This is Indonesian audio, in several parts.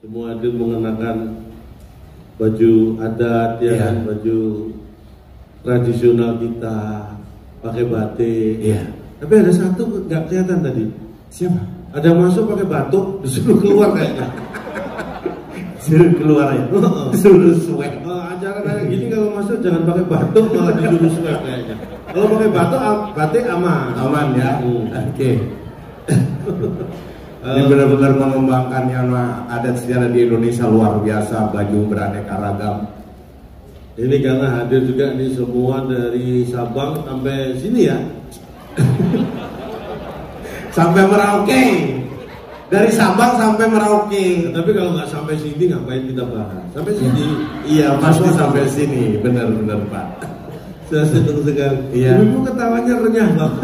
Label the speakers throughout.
Speaker 1: Semua hadir mengenakan baju adat ya kan, baju tradisional kita, pakai batik.
Speaker 2: Iya.
Speaker 1: Tapi ada satu nggak kelihatan tadi.
Speaker 2: Siapa?
Speaker 1: Ada yang masuk pakai batuk, disuruh keluar kayaknya.
Speaker 2: Suruh keluar ya. Suruh swag.
Speaker 1: Acara kayak gini kalau masuk jangan pakai batuk, malah disuruh swag kayaknya. Kalau pakai batik aman.
Speaker 2: Aman ya. Oke. Ini benar-benar mengembangkan yang adat sejarah di Indonesia luar biasa, baju beraneka ragam.
Speaker 1: Ini karena hadir juga nih semua dari Sabang sampai sini ya.
Speaker 2: Sampai Merauke. Dari Sabang sampai Merauke.
Speaker 1: Tapi kalau nggak sampai sini ngapain kita bahas? Sampai sini.
Speaker 2: Iya, pasti sampai sini. Benar-benar Pak.
Speaker 1: Saya senang sekali.
Speaker 2: Iya.
Speaker 1: Ibu ketawanya renyah banget.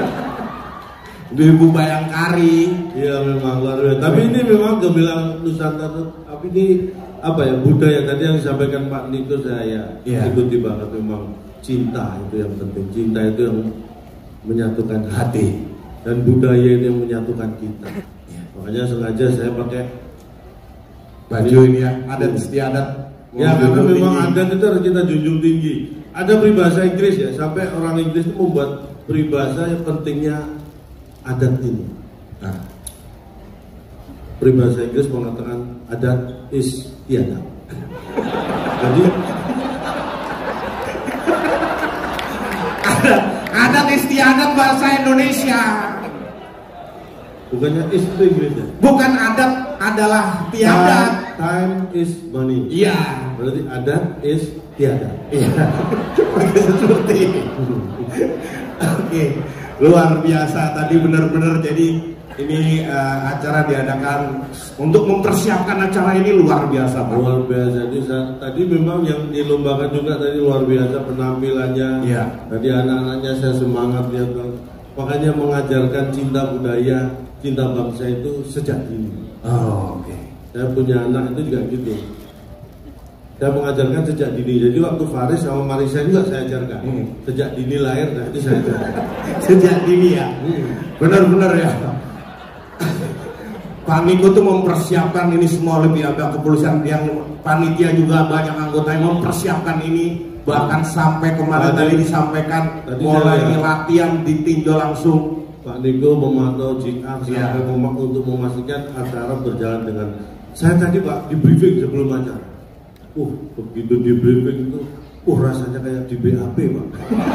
Speaker 2: Ibu Bayangkari.
Speaker 1: Iya memang luar biasa. Tapi ini memang gemilang Nusantara. Tapi ini apa ya, budaya tadi yang disampaikan Pak Niko saya ikuti banget. Memang cinta itu yang penting. Cinta itu yang menyatukan hati, dan budaya ini yang menyatukan kita. Makanya sengaja saya pakai
Speaker 2: baju ini ya, adat istiadat.
Speaker 1: Ya karena memang adat itu harus kita junjung tinggi. Ada peribahasa Inggris ya, sampai orang Inggris itu membuat peribahasa yang pentingnya adat ini. Nah, peribahasa Inggris mengatakan adat is tiada. Jadi
Speaker 2: adat istiadat bahasa Indonesia.
Speaker 1: Bukannya is itu Inggris ya?
Speaker 2: Bukan adat, adalah tiada.
Speaker 1: Time is money.
Speaker 2: Iya.
Speaker 1: Berarti adat is tiada.
Speaker 2: Iya. Seperti ini. Oke. Luar biasa tadi, benar-benar. Jadi ini acara diadakan untuk mempersiapkan acara ini luar biasa Pak.
Speaker 1: Luar biasa. Jadi tadi memang yang dilombakan juga tadi luar biasa penampilannya.
Speaker 2: Iya.
Speaker 1: Tadi anak-anaknya saya semangat lihat Bang. Makanya mengajarkan cinta budaya, cinta bangsa itu sejak dini.
Speaker 2: Oh, oke.
Speaker 1: Saya punya anak itu juga gitu. Saya mengajarkan sejak dini. Jadi waktu Faris sama Marisa juga saya ajarkan. Sejak dini lahir, nah itu saya ajarkan.
Speaker 2: Sejak dini ya. Benar-benar ya. Pak Niko tuh mempersiapkan ini semua, lebih ada kepolisian yang panitia juga banyak anggota yang mempersiapkan ini, bahkan sampai kemarin tadi disampaikan mulai latihan ditinjau langsung.
Speaker 1: Pak Niko memantau JR sampai untuk memastikan acara berjalan dengan. Saya tadi Pak di briefing sebelum acara. Begitu di briefing itu, rasanya kayak di BAP Pak.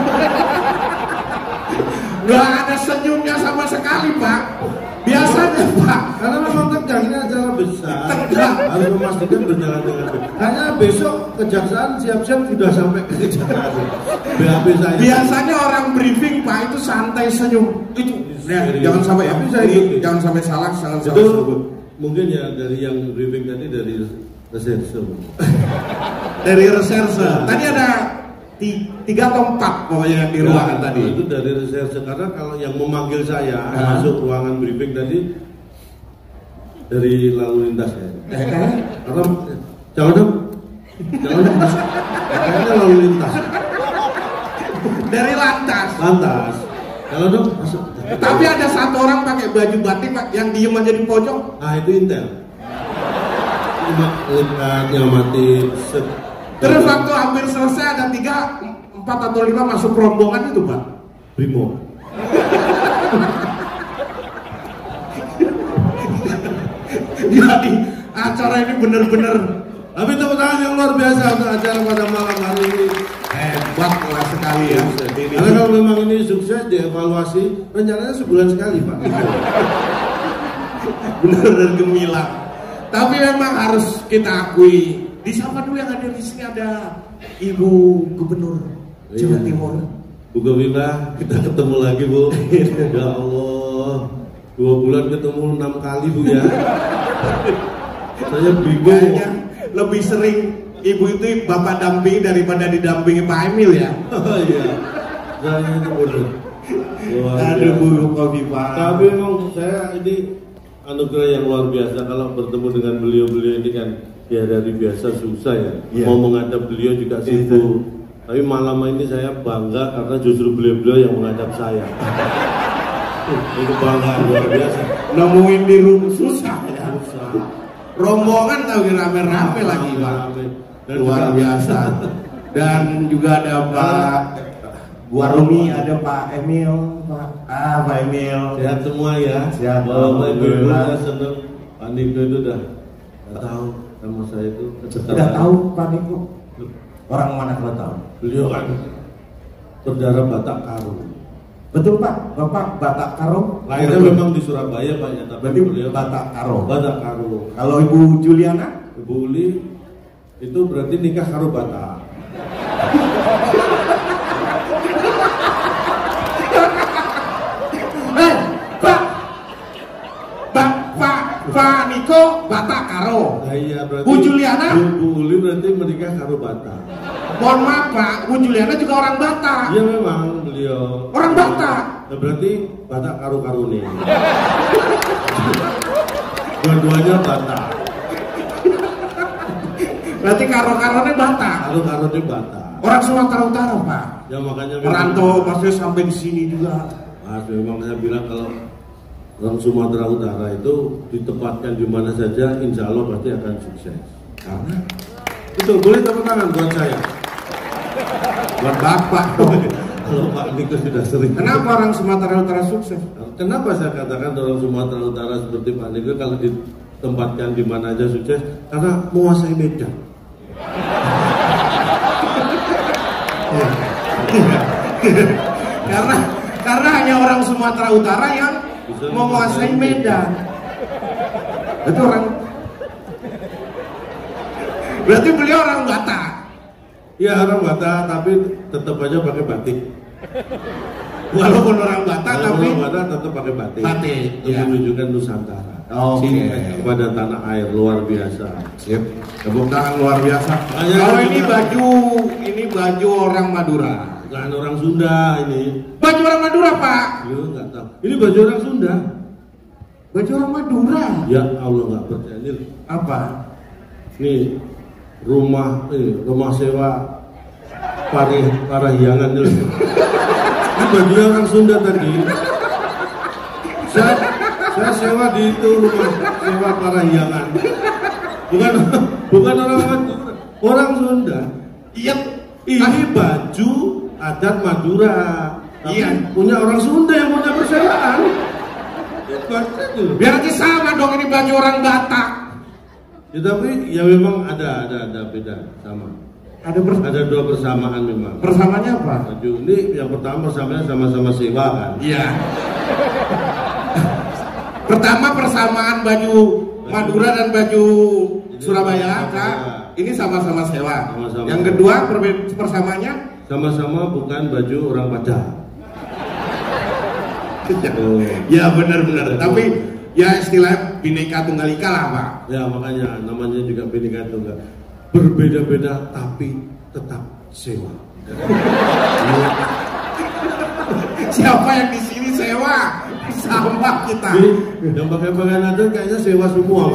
Speaker 2: Nggak ada senyumnya sama sekali Pak. Biasanya Pak,
Speaker 1: karena memang tegang, ini acara besar.
Speaker 2: Tegang.
Speaker 1: Harus memastikan berjalan dengan baik. Hanya besok kejaksaan siap-siap sudah sampai ke kejaksaan. BAP saya.
Speaker 2: Biasanya orang briefing Pak itu santai senyum. Itu jangan sampai jangan sampai salah, jangan salah sebut.
Speaker 1: Mungkin ya dari yang briefing tadi dari reserse.
Speaker 2: Dari reserse. Tadi ada 3 atau 4 pokoknya di ruangan tadi.
Speaker 1: Itu dari reserse, karena kalau yang memanggil saya masuk ruangan briefing tadi dari lalu lintas ya. Karena jangan kayaknya lalu lintas.
Speaker 2: Dari lantas.
Speaker 1: Kalau dong masuk.
Speaker 2: Tapi ada satu orang pakai baju batik Pak yang diem aja di pojok.
Speaker 1: Itu intel. Nyamatin.
Speaker 2: Terus waktu hampir selesai ada 3, 4 atau 5 masuk rombongan itu Pak.
Speaker 1: Brimo.
Speaker 2: Jadi acara ini benar-benar.
Speaker 1: Tapi tepuk tangan yang luar biasa untuk acara pada malam hari ini.
Speaker 2: Hebat lah sekali ya.
Speaker 1: Karena kalau memang ini sukses, dievaluasi rencananya sebulan sekali Pak.
Speaker 2: Benar-benar gemilang. Tapi memang harus kita akui. Di siapa dulu yang ada di sini, ada Ibu Gubernur Jawa Timur.
Speaker 1: Bu Gowila, kita ketemu lagi Bu. Ya Allah, 2 bulan ketemu 6 kali Bu ya. Saya bingung.
Speaker 2: Lebih sering Ibu itu Bapak dampingi daripada didampingi Pak Emil ya.
Speaker 1: Oh iya, saya itu bodoh.
Speaker 2: Aduh Bu Kofifa.
Speaker 1: Tapi memang saya ini anugerah yang luar biasa kalau bertemu dengan beliau-beliau ini kan. Ya dari biasa susah ya. Mau menghadap beliau juga sibuk. Tapi malam ini saya bangga karena justru beliau-beliau yang menghadap saya. Itu bangga luar biasa.
Speaker 2: Nemuin di rumah susah ya. rombongan lagi rame-rame lagi Pak. Luar biasa. Dan juga ada Pak Guarumi, ada Pak Emil, Pak Emil.
Speaker 1: Sehat semua ya.
Speaker 2: Sehat.
Speaker 1: Bapak Ibu saya senang. Pak Niko itu udah tahu nama saya itu.
Speaker 2: Sudah tahu Pak Niko. Orang mana kalau tahu?
Speaker 1: Beliau kan berdarah Batak Karo.
Speaker 2: Betul Pak, Bapak Batak Karo.
Speaker 1: Lahirnya memang di Surabaya Pak ya, tapi beliau
Speaker 2: Batak Karo.
Speaker 1: Batak Karo.
Speaker 2: Kalau Ibu Juliana?
Speaker 1: Ibu Uli itu berarti nikah karo Batak.
Speaker 2: Pak Niko Batak Karo.
Speaker 1: Nah, iya, berarti
Speaker 2: Bu Juliana?
Speaker 1: Bu Uli berarti menikah karo Batak.
Speaker 2: Mohon maaf Pak, Bu Juliana juga orang Batak.
Speaker 1: Iya memang beliau.
Speaker 2: Orang Batak.
Speaker 1: Nah, berarti Batak karo nih. Dua-duanya Batak.
Speaker 2: Berarti karo-karonya Batak.
Speaker 1: Karo-karonya Batak.
Speaker 2: Orang Sumatera Utara Pak.
Speaker 1: Ya makanya
Speaker 2: merantau maksudnya sampai di sini juga.
Speaker 1: Mas, memang saya bilang kalau orang Sumatera Utara itu ditempatkan di mana saja, insya Allah pasti akan sukses. Karena itu boleh tepuk tangan buat saya,
Speaker 2: buat Bapak.
Speaker 1: Kalau Pak Niko sudah sering.
Speaker 2: Kenapa orang Sumatera Utara sukses?
Speaker 1: Kenapa saya katakan orang Sumatera Utara seperti Pak Niko kalau ditempatkan di mana aja sukses? Karena menguasai medan.
Speaker 2: karena hanya orang Sumatera Utara yang menguasai medan. Itu orang. Berarti beliau orang Batak.
Speaker 1: Iya orang Batak, tapi tetap aja pakai batik.
Speaker 2: Walaupun orang Batak, tapi
Speaker 1: orang Batak tetap pakai batik.
Speaker 2: Batik,
Speaker 1: untuk menunjukkan Nusantara.
Speaker 2: Cinta
Speaker 1: kepada tanah air luar biasa.
Speaker 2: Sip. Tepuk tangan luar biasa. Kalau ini baju orang Madura.
Speaker 1: Bukan orang Sunda ini.
Speaker 2: Baju orang Madura Pak.
Speaker 1: Iya nggak tahu. Ini baju orang Sunda.
Speaker 2: Baju orang Madura.
Speaker 1: Ya Allah nggak percaya ini.
Speaker 2: Apa?
Speaker 1: Nih rumah sewa Parahyangan ini. Ini baju orang Sunda tadi. Saya sewa di itu rumah sewa Parahyangan. Bukan orang Madura, orang Sunda.
Speaker 2: Iya.
Speaker 1: Ini baju adat Madura. Iya. Punya orang Sunda yang punya persewaan.
Speaker 2: Berarti sama dong ini baju orang Batak.
Speaker 1: Ya, tapi ya memang ada beda sama. Ada dua persamaan memang.
Speaker 2: Persamaannya apa?
Speaker 1: Baju ini yang pertama persamaannya sama-sama sewa kan.
Speaker 2: Iya. Pertama persamaan baju Madura dan baju Surabaya, Kak. Ini sama-sama sewa.
Speaker 1: Sama-sama.
Speaker 2: Yang kedua persamaannya
Speaker 1: sama-sama bukan baju orang Padang.
Speaker 2: Ya benar-benar. Tapi ya istilah Bhinneka Tunggal Ika lah Pak.
Speaker 1: Ya makanya namanya juga Bhinneka Tunggal. Berbeda-beda tapi tetap sewa.
Speaker 2: Siapa yang di sini sewa? Sama kita.
Speaker 1: Yang pakai pakaian adat kayaknya sewa semua.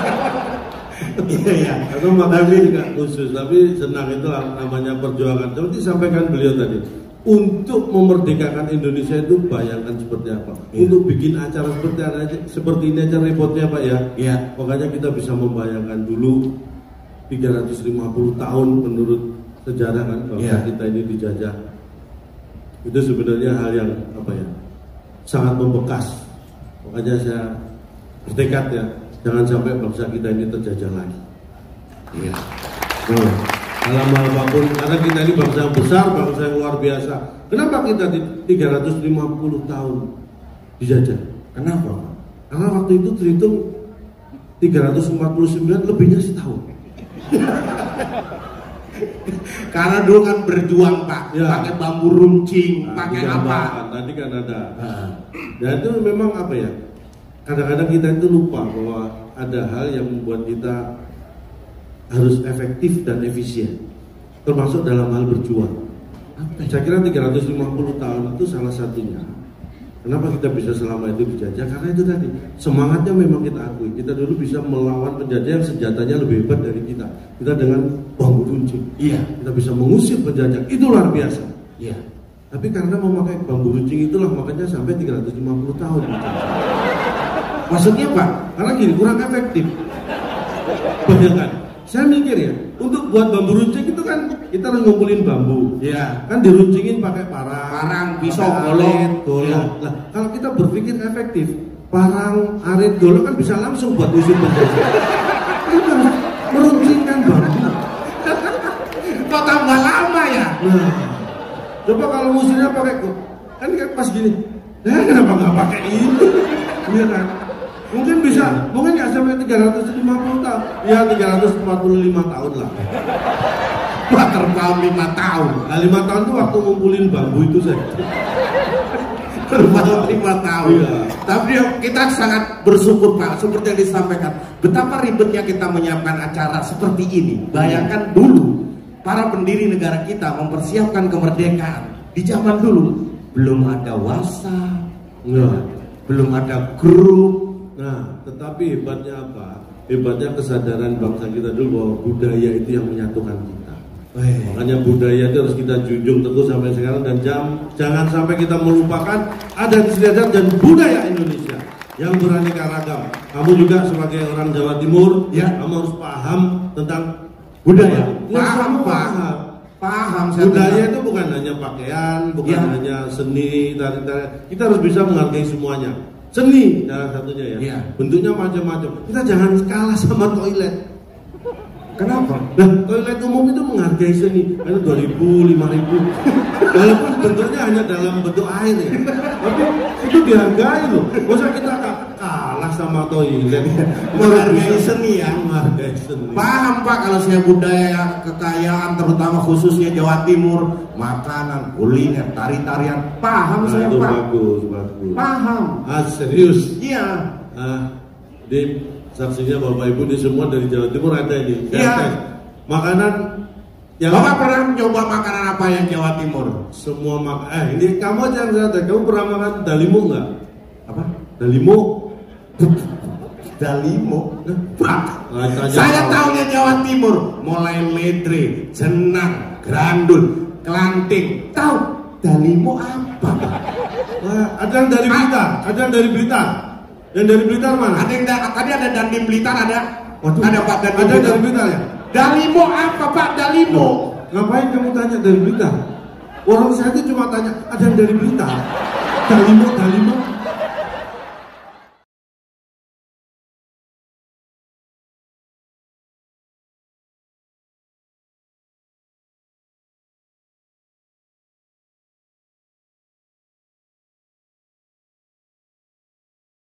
Speaker 2: Iya.
Speaker 1: Atau makanya juga khusus, tapi senang itu namanya perjuangan. Seperti disampaikan beliau tadi, untuk memerdekakan Indonesia itu bayangkan seperti apa. Untuk bikin acara seperti ini aja repotnya Pak ya.
Speaker 2: Iya.
Speaker 1: Makanya kita bisa membayangkan dulu 350 tahun menurut sejarah kan bangsa kita ini dijajah. Itu sebenarnya hal yang sangat membekas. Makanya saya bertekad ya, jangan sampai bangsa kita ini terjajah lagi. Iya. Dalam hal apapun, karena kita ini bangsa yang besar, bangsa yang luar biasa. Kenapa kita di 350 tahun dijajah? Kenapa? Karena waktu itu terhitung 349 lebihnya setahun.
Speaker 2: Karena dulu kan berjuang Pak, pakai bambu runcing, pakai apa?
Speaker 1: Tadi kan ada. Dan itu memang kadang-kadang kita itu lupa bahwa ada hal yang membuat kita harus efektif dan efisien, termasuk dalam hal berjuang. Saya kira 350 tahun itu salah satunya. Kenapa kita bisa selama itu dijajah? Karena itu tadi, semangatnya memang kita akui. Kita dulu bisa melawan penjajah yang senjatanya lebih hebat dari kita. Kita dengan bambu runcing.
Speaker 2: Iya.
Speaker 1: Kita bisa mengusir penjajah. Itu luar biasa.
Speaker 2: Iya.
Speaker 1: Tapi karena memakai bambu runcing itulah makanya sampai 350 tahun.
Speaker 2: Maksudnya Pak?
Speaker 1: Karena gini, kurang efektif. Bayangkan, saya mikir ya, untuk buat bambu runcing itu kan kita harus ngumpulin bambu.
Speaker 2: Iya.
Speaker 1: Kan diruncingin pakai parang,
Speaker 2: pisau, golong.
Speaker 1: Ya. Nah, kalau kita berpikir efektif, parang, arit, golong kan bisa langsung buat usir penjajah. Kita harus meruncingkan bambu.
Speaker 2: Kok tambah lama ya?
Speaker 1: Nah, coba kalau musirnya pakai kan pas gini, kenapa nggak pakai ini? Iya kan? Mungkin bisa, mungkin nggak sampai 350 tahun, ya 345 tahun lah.
Speaker 2: Wah, terbang 5 tahun.
Speaker 1: Nah, 5 tahun itu waktu ngumpulin bambu itu saja.
Speaker 2: Terbang 5 tahun.
Speaker 1: Iya.
Speaker 2: Tapi kita sangat bersyukur Pak, seperti yang disampaikan. Betapa ribetnya kita menyiapkan acara seperti ini. Bayangkan dulu para pendiri negara kita mempersiapkan kemerdekaan. Di zaman dulu belum ada WhatsApp, belum ada grup.
Speaker 1: Nah, tetapi hebatnya apa? Hebatnya kesadaran bangsa kita dulu bahwa budaya itu yang menyatukan kita. Makanya budaya itu harus kita junjung teguh sampai sekarang, dan jangan sampai kita melupakan adat istiadat dan budaya Indonesia yang beraneka ragam. Kamu juga sebagai orang Jawa Timur, ya, kamu harus paham tentang budaya.
Speaker 2: Paham.
Speaker 1: Budaya itu bukan hanya pakaian, bukan hanya seni, tari-tari. Kita harus bisa menghargai semuanya. Seni salah satunya ya. Bentuknya macam-macam. Kita jangan kalah sama toilet. Kenapa? Nah, toilet umum itu menghargai seni. Ada 2.000, 5.000. Walaupun bentuknya hanya dalam bentuk air ya. Tapi itu dihargai loh. Masa kita kalah sama toilet?
Speaker 2: Menghargai seni ya.
Speaker 1: Menghargai seni.
Speaker 2: Paham Pak, kalau saya budaya kekayaan terutama khususnya Jawa Timur, makanan, kuliner, tari-tarian, paham saya
Speaker 1: itu
Speaker 2: Pak.
Speaker 1: Bagus.
Speaker 2: Paham.
Speaker 1: Serius?
Speaker 2: Iya.
Speaker 1: Di saksinya Bapak Ibu ini semua dari Jawa Timur ada ini.
Speaker 2: Iya.
Speaker 1: Makanan yang
Speaker 2: Bapak pernah coba makanan apa yang Jawa Timur?
Speaker 1: Semua ini kamu aja yang saya tahu. Kamu pernah makan dalimo nggak?
Speaker 2: Apa?
Speaker 1: Dalimo?
Speaker 2: Dalimo? Pak, saya tahunya Jawa Timur mulai ledre, jenang, grandul, kelanting. Tahu dalimo apa?
Speaker 1: Ada yang dari Blitar, ada yang dari Blitar. Yang dari Blitar mana?
Speaker 2: Ada yang tadi ada Dandim Blitar ada.
Speaker 1: Waduh,
Speaker 2: ada Pak Dandim.
Speaker 1: Ada dari Blitar ya?
Speaker 2: Dalimo apa Pak? Dalimo.
Speaker 1: Ngapain kamu tanya dari Blitar? Orang saya itu cuma tanya ada yang dari Blitar. Dalimo.